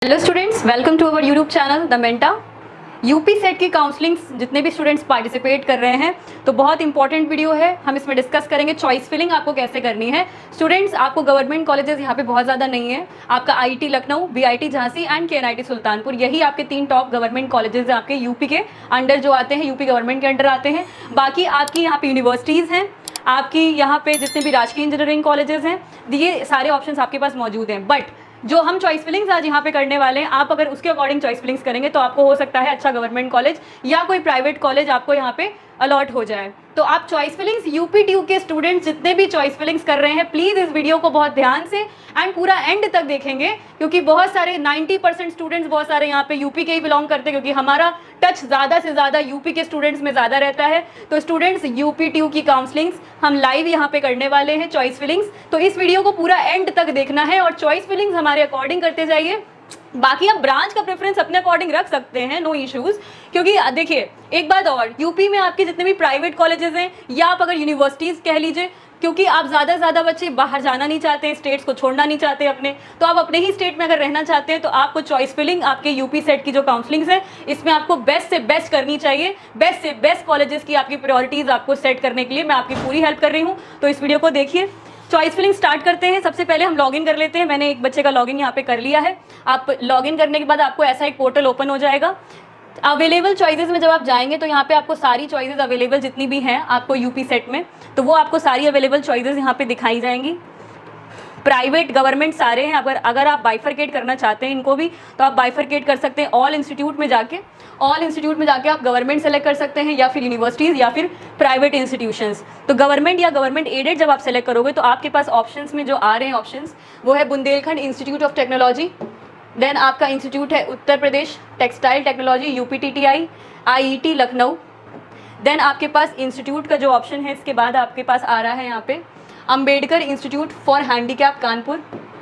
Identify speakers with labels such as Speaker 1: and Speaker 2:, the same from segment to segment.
Speaker 1: Hello students, welcome to our YouTube channel the Menta. UP CET की counsellings जितने भी students participate कर रहे हैं तो बहुत इंपॉर्टेंट वीडियो है। हम इसमें डिस्कस करेंगे चॉइस फिलिंग आपको कैसे करनी है। स्टूडेंट्स, आपको गवर्नमेंट कॉलेजेस यहाँ पे बहुत ज़्यादा नहीं है। आपका IT Lucknow, BIT Jhansi and KNIT Sultanpur, यही आपके 3 टॉप गवर्नमेंट कॉलेजेस हैं आपके यूपी के अंडर जो आते हैं, यूपी गवर्नमेंट के अंडर आते हैं। बाकी आपकी यहाँ पे यूनिवर्सिटीज़ हैं, आपकी यहाँ पे जितने भी राजकीय इंजीनियरिंग कॉलेजेस हैं, ये सारे ऑप्शंस आपके पास मौजूद हैं। बट जो हम चॉइस फिलिंग्स आज यहाँ पे करने वाले हैं, आप अगर उसके अकॉर्डिंग चॉइस फिलिंग्स करेंगे तो आपको हो सकता है अच्छा गवर्नमेंट कॉलेज या कोई प्राइवेट कॉलेज आपको यहाँ पे अलॉट हो जाए। तो आप चॉइस फिलिंग्स यूपी के स्टूडेंट्स जितने भी चॉइस फिलिंग्स कर रहे हैं, प्लीज़ इस वीडियो को बहुत ध्यान से एंड पूरा एंड तक देखेंगे, क्योंकि बहुत सारे 90% स्टूडेंट्स बहुत सारे यहाँ पे यूपी के ही बिलोंग करते हैं, क्योंकि हमारा टच ज़्यादा से ज़्यादा यूपी के स्टूडेंट्स में ज़्यादा रहता है। तो स्टूडेंट्स, यूपी की काउंसलिंग्स हम लाइव यहाँ पे करने वाले हैं, चॉइस फिलिंग्स। तो इस वीडियो को पूरा एंड तक देखना है और चॉइस फिलिंग्स हमारे अकॉर्डिंग करते जाइए। बाकी आप ब्रांच का प्रेफरेंस अपने अकॉर्डिंग रख सकते हैं, नो इश्यूज। क्योंकि देखिए एक बात और, यूपी में आपके जितने भी प्राइवेट कॉलेजेस हैं या आप अगर यूनिवर्सिटीज़ कह लीजिए, क्योंकि आप ज़्यादा से ज़्यादा बच्चे बाहर जाना नहीं चाहते हैं, स्टेट्स को छोड़ना नहीं चाहते अपने, तो आप अपने ही स्टेट में अगर रहना चाहते हैं तो आपको चॉइस फिलिंग आपके यूपी सेट की जो काउंसलिंग्स है, इसमें आपको बेस्ट से बेस्ट करनी चाहिए। बेस्ट से बेस्ट कॉलेजेस की आपकी प्रायोरिटीज़ आपको सेट करने के लिए मैं आपकी पूरी हेल्प कर रही हूँ। तो इस वीडियो को देखिए। चॉइस फिलिंग स्टार्ट करते हैं। सबसे पहले हम लॉगिन कर लेते हैं। मैंने एक बच्चे का लॉगिन यहाँ पे कर लिया है। आप लॉगिन करने के बाद आपको ऐसा एक पोर्टल ओपन हो जाएगा। अवेलेबल चॉइसेस में जब आप जाएंगे तो यहाँ पे आपको सारी चॉइसेस अवेलेबल जितनी भी हैं आपको यूपी सेट में, तो वो आपको सारी अवेलेबल चॉइसेस यहाँ पे दिखाई जाएंगी। प्राइवेट गवर्नमेंट सारे हैं। अगर आप बाइफरकेट करना चाहते हैं इनको भी, तो आप बाइफरकेट कर सकते हैं। ऑल इंस्टीट्यूट में जाके आप गवर्नमेंट सेलेक्ट कर सकते हैं, या फिर यूनिवर्सिटीज़ या फिर प्राइवेट इंस्टीट्यूशंस। तो गवर्नमेंट या गवर्नमेंट एडेड जब आप सेलेक्ट करोगे तो आपके पास ऑप्शंस में जो आ रहे हैं ऑप्शंस, वो है Bundelkhand institute of technology, then आपका इंस्टीट्यूट है Uttar Pradesh textile technology UPTTI, IET Lucknow. Then आपके पास इंस्टीट्यूट का जो ऑप्शन है, इसके बाद आपके पास आ रहा है यहाँ पे Ambedkar institute for handicap Kanpur,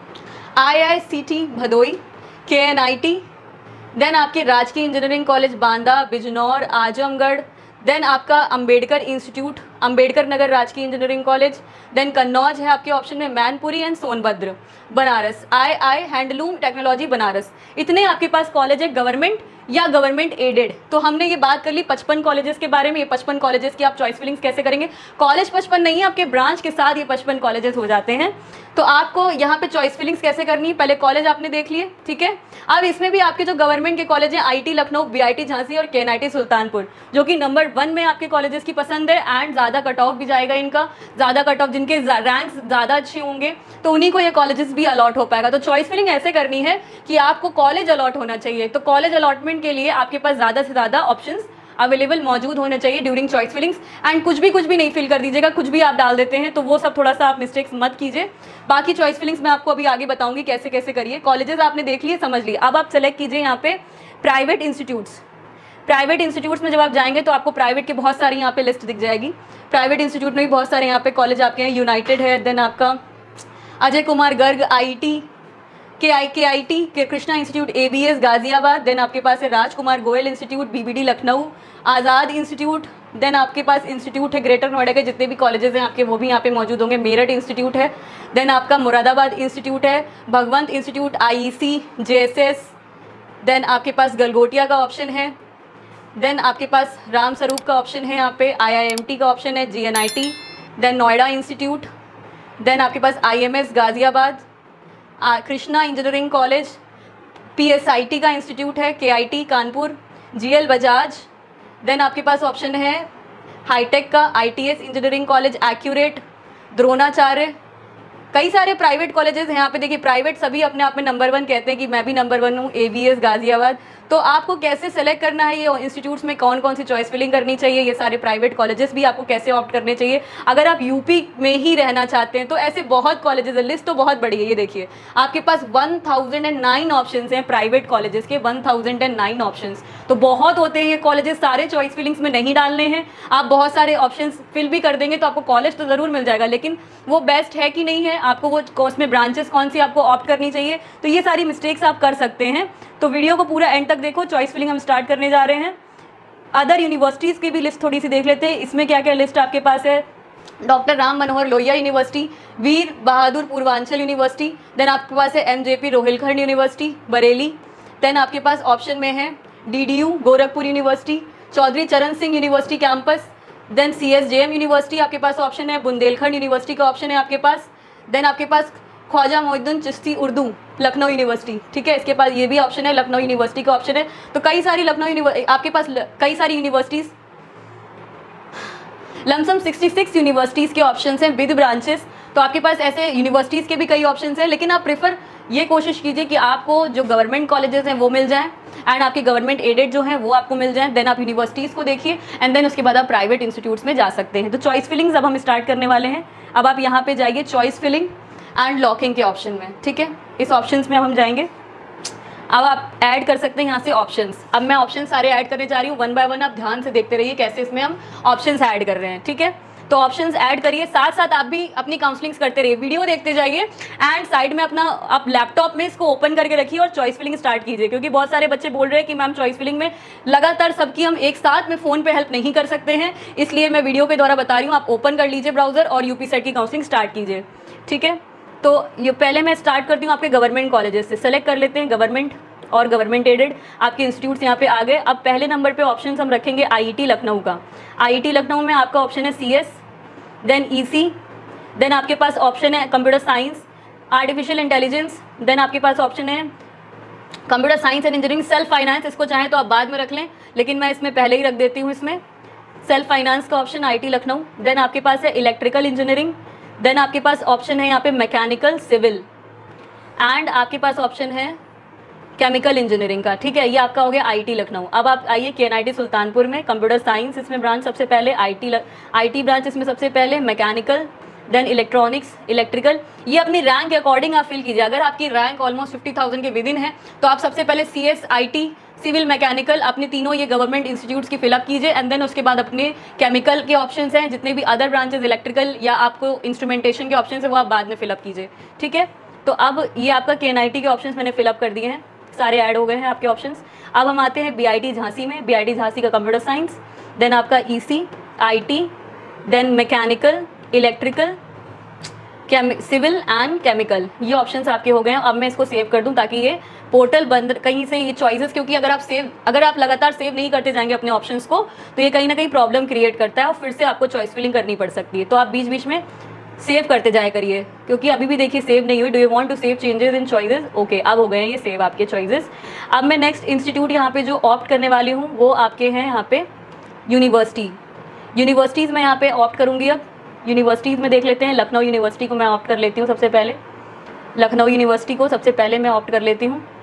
Speaker 1: IICT Bhadohi, KNIT, then आपके राजकीय engineering college Banda, Bijnor, Azamgarh, then आपका अंबेडकर इंस्टीट्यूट, अंबेडकर नगर राजकीय इंजीनियरिंग कॉलेज, देन कन्नौज है आपके ऑप्शन में, Mainpuri and Sonbhadra, Banaras, II handloom technology Banaras. इतने आपके पास कॉलेज है गवर्नमेंट या गवर्नमेंट एडेड। तो हमने ये बात कर ली 55 कॉलेजेस के बारे में। ये 55 कॉलेजेस की आप चॉइस फिलिंग्स कैसे करेंगे। कॉलेज 55 नहीं है, आपके ब्रांच के साथ ये 55 कॉलेजेस हो जाते हैं। तो आपको यहाँ पे चॉइस फिलिंग्स कैसे करनी है, पहले कॉलेज आपने देख लिए, ठीक है। अब इसमें भी आपके जो गवर्नमेंट के कॉलेज हैं, IIT लखनऊ, BIT झांसी और KNIT सुल्तानपुर, जो कि नंबर 1 में आपके कॉलेजेस की पसंद है एंड ज़्यादा कट ऑफ भी जाएगा इनका। ज़्यादा कट ऑफ जिनके रैंक्स ज़्यादा अच्छे होंगे तो उन्हीं को ये कॉलेजेस भी अलॉट हो पाएगा। तो चॉइस फिलिंग ऐसे करनी है कि आपको कॉलेज अलॉट होना चाहिए। तो कॉलेज अलॉटमेंट के लिए आपके पास ज़्यादा से ज़्यादा ऑप्शंस अवेलेबल मौजूद होने चाहिए ड्यूरिंग चॉइस फिलिंग्स। एंड कुछ भी नहीं फिल कर दीजिएगा, कुछ भी आप डाल देते हैं तो वो सब थोड़ा सा आप मिस्टेक्स मत कीजिए। बाकी चॉइस फिलिंग्स मैं आपको अभी आगे बताऊंगी कैसे कैसे करिए। कॉलेजेस आपने देख लिए, समझ लिए। अब आप सेलेक्ट कीजिए यहाँ पे प्राइवेट इंस्टीट्यूट्स। प्राइवेट इंस्टीट्यूट्स में जब आप जाएंगे तो आपको प्राइवेट के बहुत सारी यहाँ पे लिस्ट दिख जाएगी। प्राइवेट इंस्टीट्यूट में भी बहुत सारे यहाँ पे कॉलेज आपके हैं। यूनाइटेड है, देन आपका अजय कुमार गर्ग IIT, KIT के Krishna institute ABS Ghaziabad, then आपके पास है Rajkumar Goyal institute BBD Lucknow, Azad institute, then आपके पास इंस्टीट्यूट है ग्रेटर नोएडा के जितने भी कॉलेजेस हैं आपके, वो भी यहाँ पे मौजूद होंगे। मेरठ इंस्टीट्यूट है, देन आपका मुरादाबाद इंस्टीट्यूट है, Bhagwant institute, IEC, JSS, then आपके पास गलगोटिया का ऑप्शन है, देन आपके पास राम स्वरूप का ऑप्शन है, यहाँ पे IIMT का ऑप्शन है, GNIT, then Noida institute, then आपके पास IMS Ghaziabad, Krishna engineering college, PSIT का इंस्टीट्यूट है, KIT Kanpur, GL Bajaj, then आपके पास ऑप्शन है हाईटेक का ITS engineering college, accurate, Dronacharya. कई सारे प्राइवेट कॉलेजेस हैं यहाँ पे। देखिए प्राइवेट सभी अपने आप में नंबर 1 कहते हैं कि मैं भी नंबर 1 हूँ, ABS गाजियाबाद। तो आपको कैसे सेलेक्ट करना है, ये इंस्टीट्यूट्स में कौन कौन सी चॉइस फिलिंग करनी चाहिए, ये सारे प्राइवेट कॉलेजेस भी आपको कैसे ऑप्ट करने चाहिए। अगर आप यूपी में ही रहना चाहते हैं तो ऐसे बहुत कॉलेजेस है, लिस्ट तो बहुत बड़ी है। ये देखिए आपके पास 1009 ऑप्शंस हैं प्राइवेट कॉलेजेस के, 1009 ऑप्शंस। तो बहुत होते हैं ये कॉलेजेस, सारे चॉइस फिलिंग्स में नहीं डालने हैं। आप बहुत सारे ऑप्शंस फिल भी कर देंगे तो आपको कॉलेज तो ज़रूर मिल जाएगा, लेकिन वो बेस्ट है कि नहीं है, आपको वो कोर्स में ब्रांचेस कौन सी आपको ऑप्ट करनी चाहिए। तो ये सारी मिस्टेक्स आप कर सकते हैं। तो वीडियो को पूरा एंड तक देखो। चॉइस फिलिंग हम स्टार्ट करने जा रहे हैं। अदर यूनिवर्सिटीज़ की भी लिस्ट थोड़ी सी देख लेते हैं। इसमें क्या क्या लिस्ट आपके पास है। Doctor Ram Manohar Lohia university, Veer Bahadur Purvanchal university, then आपके पास है MJP Rohilkhand university Bareilly, then आपके पास ऑप्शन में है DDU Gorakhpur university, Chaudhary Charan Singh university campus, then CSJM university आपके पास ऑप्शन है, बुंदेलखंड यूनिवर्सिटी का ऑप्शन है आपके पास, देन आपके पास ख्वाजा मोहिउद्दीन चिश्ती उर्दू लखनऊ यूनिवर्सिटी, ठीक है, इसके पास ये भी ऑप्शन है, लखनऊ यूनिवर्सिटी का ऑप्शन है। तो कई सारी आपके पास कई सारी यूनिवर्सिटीज़, लमसम 66 यूनिवर्सिटीज़ के ऑप्शंस हैं विद ब्रांचेस। तो आपके पास ऐसे यूनिवर्सिटीज़ के भी कई ऑप्शंस हैं, लेकिन आप प्रेफर ये कोशिश कीजिए कि आपको जो गवर्नमेंट कॉलेजेस हैं वो मिल जाएं एंड आपके गवर्नमेंट एडेड जो हैं वो आपको मिल जाएं। देन आप यूनिवर्सिटीज़ को देखिए एंड देन उसके बाद आप प्राइवेट इंस्टीट्यूट्स में जा सकते हैं। तो चॉइस फिलिंग्स अब हम स्टार्ट करने वाले हैं। अब आप यहाँ पे जाइए चॉइस फिलिंग एंड लॉकिंग के ऑप्शन में, ठीक है, इस ऑप्शंस में अब हम जाएंगे। अब आप ऐड कर सकते हैं यहाँ से ऑप्शंस। अब मैं ऑप्शन सारे ऐड करने जा रही हूँ वन बाय वन, आप ध्यान से देखते रहिए कैसे इसमें हम ऑप्शंस ऐड कर रहे हैं, ठीक है। तो ऑप्शंस ऐड करिए, साथ साथ आप भी अपनी काउंसलिंग्स करते रहिए, वीडियो देखते जाइए एंड साइड में अपना आप लैपटॉप में इसको ओपन करके रखिए और चॉइस फिलिंग स्टार्ट कीजिए। क्योंकि बहुत सारे बच्चे बोल रहे हैं कि मैम चॉइस फिलिंग में लगातार सबकी हम एक साथ में फ़ोन पे हेल्प नहीं कर सकते हैं, इसलिए मैं वीडियो के द्वारा बता रही हूँ। आप ओपन कर लीजिए ब्राउज़र और यूपी सेट की काउंसलिंग स्टार्ट कीजिए, ठीक है। तो ये पहले मैं स्टार्ट करती हूँ आपके गवर्नमेंट कॉलेजेस से, सेलेक्ट कर लेते हैं गवर्नमेंट और गवर्नमेंट एडेड। आपके इंस्टीट्यूट्स यहाँ पे आ गए। अब पहले नंबर पे ऑप्शन हम रखेंगे IIT लखनऊ का। IIT लखनऊ में आपका ऑप्शन है CS, देन EC, देन आपके पास ऑप्शन है computer science, artificial intelligence, then आपके पास ऑप्शन है computer science and engineering, self finance. इसको चाहें तो आप बाद में रख लें, लेकिन मैं इसमें पहले ही रख देती हूँ। इसमें सेल्फ फाइनेंस का ऑप्शन IIT लखनऊ। देन आपके पास है इलेक्ट्रिकल इंजीनियरिंग, देन आपके पास ऑप्शन है यहाँ पे मैकेनिकल सिविल एंड आपके पास ऑप्शन है केमिकल इंजीनियरिंग का, ठीक है। ये आपका हो गया IIT लखनऊ। अब आप आइए KNIT सुल्तानपुर में, कंप्यूटर साइंस इसमें ब्रांच सबसे पहले, IT ब्रांच इसमें सबसे पहले, मैकेनिकल, देन इलेक्ट्रॉनिक्स, इलेक्ट्रिकल। ये अपनी रैंक के अकॉर्डिंग आप फिल कीजिए। अगर आपकी रैंक ऑलमोस्ट 50,000 के विद इन है तो आप सबसे पहले CS, IT, सिविल, मैकेनिकल अपने तीनों ये गवर्नमेंट इंस्टीट्यूट्स की फिलअप कीजिए एंड देन उसके बाद अपने केमिकल के ऑप्शंस हैं, जितने भी अदर ब्रांचेस, इलेक्ट्रिकल या आपको इंस्ट्रूमेंटेशन के ऑप्शंस हैं वो आप बाद में फिलअप कीजिए, ठीक है। तो अब ये आपका KNIT के ऑप्शंस मैंने फिलअप कर दिए हैं, सारे ऐड हो गए हैं आपके ऑप्शंस। अब हम आते हैं BIT झांसी में। BIT झांसी का कंप्यूटर साइंस, देन आपका EC, IT, then mechanical, electrical, civil and chemical, ये ऑप्शंस आपके हो गए हैं। अब मैं इसको सेव कर दूं ताकि ये पोर्टल बंद कहीं से ये चॉइसेस, क्योंकि अगर आप लगातार सेव नहीं करते जाएंगे अपने ऑप्शंस को तो ये कहीं ना कहीं प्रॉब्लम क्रिएट करता है और फिर से आपको चॉइस फिलिंग करनी पड़ सकती है। तो आप बीच बीच में सेव करते जाया करिए, क्योंकि अभी भी देखिए सेव नहीं हुई। Do you want to save changes in choices? Okay, अब हो गए हैं ये सेव आपके चॉइसेस। अब मैं नेक्स्ट इंस्टीट्यूट यहाँ पे जो ऑप्ट करने वाली हूँ वो आपके हैं यहाँ पे यूनिवर्सिटीज़ में यहाँ पे ऑप्ट करूँगी। अब यूनिवर्सिटीज़ में देख लेते हैं। लखनऊ यूनिवर्सिटी को मैं ऑप्ट कर लेती हूँ सबसे पहले। लखनऊ यूनिवर्सिटी को सबसे पहले मैं ऑप्ट कर लेती हूँ।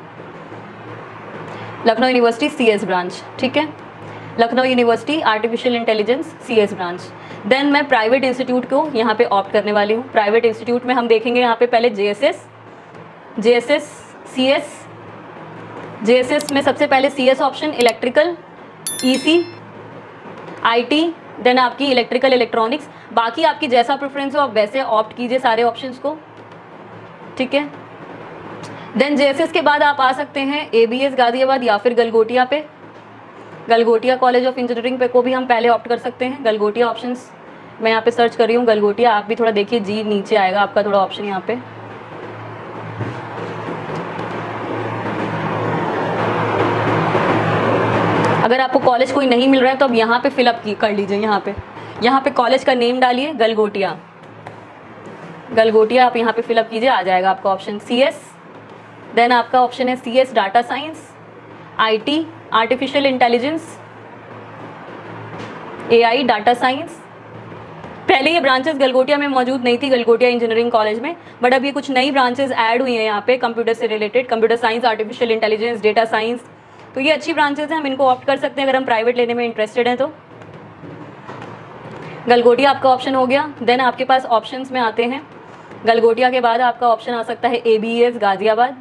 Speaker 1: लखनऊ यूनिवर्सिटी CS ब्रांच, ठीक है। Lucknow university artificial intelligence CS branch. Then मैं प्राइवेट इंस्टीट्यूट को यहाँ पे ऑप्ट करने वाली हूँ। प्राइवेट इंस्टीट्यूट में हम देखेंगे यहाँ पे पहले JSS, CS, JSS में सबसे पहले CS option, electrical, EC, IT, then आपकी इलेक्ट्रिकल इलेक्ट्रॉनिक्स। बाकी आपकी जैसा प्रेफरेंस हो आप वैसे ऑप्ट कीजिए सारे ऑप्शंस को, ठीक है। देन JSS के बाद आप आ सकते हैं ABS गाजियाबाद या फिर गलगोटिया पे। गलगोटिया कॉलेज ऑफ इंजीनियरिंग पे को भी हम पहले ऑप्ट कर सकते हैं। गलगोटिया ऑप्शंस मैं यहाँ पे सर्च कर रही हूँ गलगोटिया। आप भी थोड़ा देखिए, जी नीचे आएगा आपका थोड़ा ऑप्शन यहाँ पे। अगर आपको कॉलेज कोई नहीं मिल रहा है तो अब यहाँ पे फिलअप कर लीजिए। यहाँ पे कॉलेज का नेम डालिए गलगोटिया। आप यहाँ पे फिलअप कीजिए, आ जाएगा आपका ऑप्शन CS। देन आपका ऑप्शन है CS data science, IT artificial intelligence, AI data science. पहले ये ब्रांचेस गलगोटिया में मौजूद नहीं थी, गलगोटिया इंजीनियरिंग कॉलेज में, बट अब ये कुछ नई ब्रांचेस ऐड हुई हैं यहाँ पे कंप्यूटर से related, computer science, artificial intelligence, data science. तो ये अच्छी ब्रांचेस हैं, हम इनको ऑप्ट कर सकते हैं अगर हम प्राइवेट लेने में इंटरेस्टेड हैं तो। गलगोटिया आपका ऑप्शन हो गया। देन आपके पास ऑप्शंस में आते हैं। गलगोटिया के बाद आपका ऑप्शन आ सकता है ABS Ghaziabad,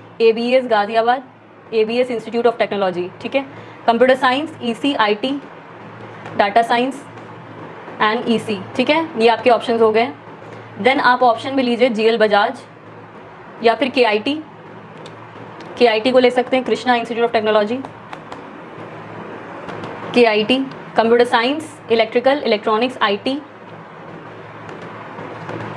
Speaker 1: ABS institute of technology, ठीक है। Computer science, EC, IT data science and EC, ठीक है। ये आपके ऑप्शंस हो गए। देन आप ऑप्शन में लीजिए GL बजाज या फिर KIT को ले सकते हैं, Krishna institute of technology, KIT computer science, electrical electronics, IT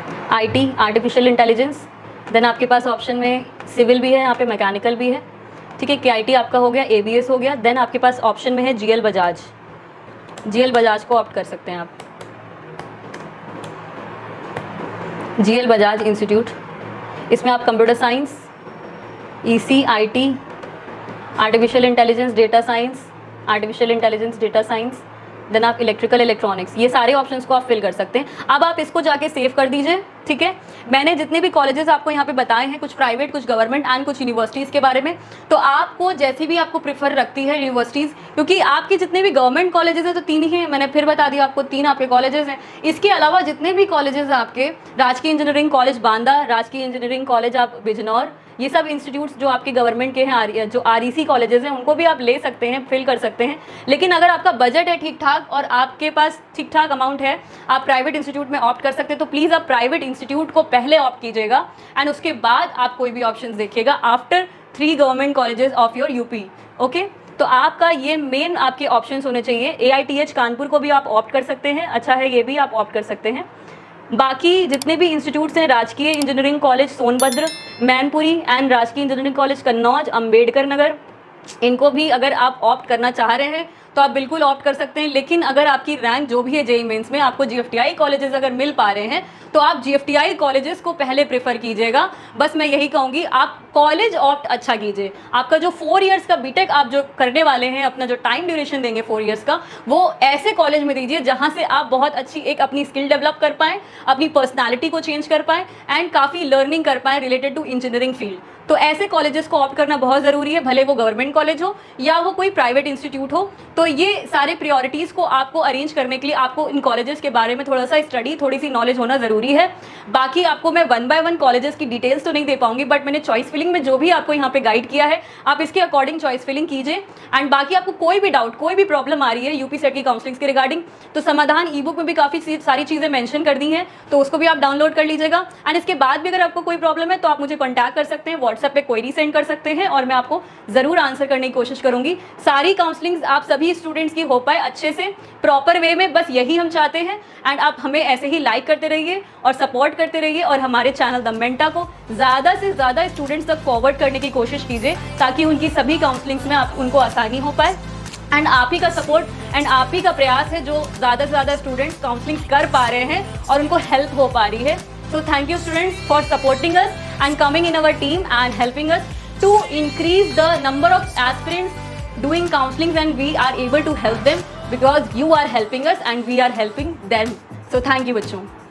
Speaker 1: artificial intelligence. Then आपके पास ऑप्शन में सिविल भी है, यहाँ पे मैकेनिकल भी है। ठीक है, KIT आपका हो गया, ABS हो गया। देन आपके पास ऑप्शन में है GL बजाज, GL बजाज को ऑप्ट कर सकते हैं आप, GL बजाज इंस्टीट्यूट। इसमें आप computer science, EC, IT, artificial intelligence, data science, artificial intelligence, data science, then आप इलेक्ट्रिकल इलेक्ट्रॉनिक्स, ये सारे ऑप्शंस को आप फिल कर सकते हैं। अब आप इसको जाके सेव कर दीजिए, ठीक है। मैंने जितने भी कॉलेजेस आपको यहाँ पे बताए हैं, कुछ प्राइवेट, कुछ गवर्नमेंट एंड कुछ यूनिवर्सिटीज़ के बारे में, तो आपको जैसी भी आपको प्रेफर रखती है यूनिवर्सिटीज़, क्योंकि आपके जितने भी गवर्नमेंट कॉलेजेस हैं तो 3 ही हैं, मैंने फिर बता दिया आपको 3 आपके कॉलेजेस हैं। इसके अलावा जितने भी कॉलेजेस हैं आपके, राजकीय इंजीनियरिंग कॉलेज बांदा, राजकीय इंजीनियरिंग कॉलेज आप बिजनौर, ये सब इंस्टीट्यूट्स जो आपके गवर्नमेंट के हैं, जो REC कॉलेजेस हैं, उनको भी आप ले सकते हैं, फिल कर सकते हैं। लेकिन अगर आपका बजट है ठीक ठाक और आपके पास ठीक ठाक अमाउंट है, आप प्राइवेट इंस्टीट्यूट में ऑप्ट कर सकते हैं, तो प्लीज़ आप प्राइवेट इंस्टीट्यूट को पहले ऑप्ट कीजिएगा एंड उसके बाद आप कोई भी ऑप्शन देखिएगा after 3 government colleges of your UP। Okay, तो आपका ये मेन आपके ऑप्शंस होने चाहिए। AITH कानपुर को भी आप ऑप्ट कर सकते हैं, अच्छा है, ये भी आप ऑप्ट कर सकते हैं। बाकी जितने भी इंस्टीट्यूट्स हैं, राजकीय engineering college Sonbhadra, Mainpuri and राजकीय इंजीनियरिंग कॉलेज कन्नौज, अंबेडकर नगर, इनको भी अगर आप ऑप्ट करना चाह रहे हैं तो आप बिल्कुल ऑप्ट कर सकते हैं। लेकिन अगर आपकी रैंक जो भी है JEE मेंस में, आपको GFTI कॉलेजेस अगर मिल पा रहे हैं तो आप GFTI कॉलेजेस को पहले प्रेफर कीजिएगा। बस मैं यही कहूँगी, आप कॉलेज ऑप्ट अच्छा कीजिए। आपका जो 4 इयर्स का BTech आप जो करने वाले हैं, अपना जो टाइम ड्यूरेशन देंगे 4 इयर्स का, वो ऐसे कॉलेज में दीजिए जहाँ से आप बहुत अच्छी एक अपनी स्किल डेवलप कर पाएँ, अपनी पर्सनैलिटी को चेंज कर पाएँ एंड काफ़ी लर्निंग कर पाएँ रिलेटेड टू इंजीनियरिंग फील्ड। तो ऐसे कॉलेजेस को ऑप्ट करना बहुत ज़रूरी है, भले वो गवर्नमेंट कॉलेज हो या वो कोई प्राइवेट इंस्टीट्यूट हो। तो ये सारे प्रायोरिटीज़ को आपको अरेंज करने के लिए आपको इन कॉलेजेस के बारे में थोड़ा सा स्टडी, थोड़ी सी नॉलेज होना ज़रूरी है। बाकी आपको मैं 1 बाय 1 कॉलेजेस की डिटेल्स तो नहीं दे पाऊंगी, बट मैंने चॉइस फिलिंग में जो भी आपको यहाँ पे गाइड किया है, आप इसके अकॉर्डिंग चॉइस फिलिंग कीजिए। एंड बाकी आपको कोई भी डाउट, कोई भी प्रॉब्लम आ रही है UP सेट की काउंसलिंग के रिगार्डिंग, तो समाधान ई-बुक में भी काफ़ी सारी चीज़ें मेंशन कर दी हैं, तो उसको भी आप डाउनलोड कर लीजिएगा। एंड इसके बाद भी अगर आपको कोई प्रॉब्लम है तो आप मुझे कॉन्टैक्ट कर सकते हैं, व्हाट्सएप पे क्वेरी सेंड कर सकते हैं और मैं आपको ज़रूर आंसर करने की कोशिश करूंगी। सारी काउंसलिंग आप सभी स्टूडेंट्स की हो पाए अच्छे से, प्रॉपर वे में, बस यही हम चाहते हैं। एंड आप हमें ऐसे ही लाइक करते रहिए और सपोर्ट करते रहिए और हमारे चैनल द मेंटा को ज़्यादा से ज़्यादा स्टूडेंट्स तक फॉरवर्ड करने की कोशिश कीजिए, ताकि उनकी सभी काउंसलिंग्स में उनको आसानी हो पाए। एंड आप ही का सपोर्ट एंड आप ही का प्रयास है जो ज़्यादा से ज़्यादा स्टूडेंट्स काउंसलिंग कर पा रहे हैं और उनको हेल्प हो पा रही है। So thank you students for supporting us and coming in our team and helping us to increase the number of aspirants doing counseling, and we are able to help them because you are helping us and we are helping them. So thank you बच्चों।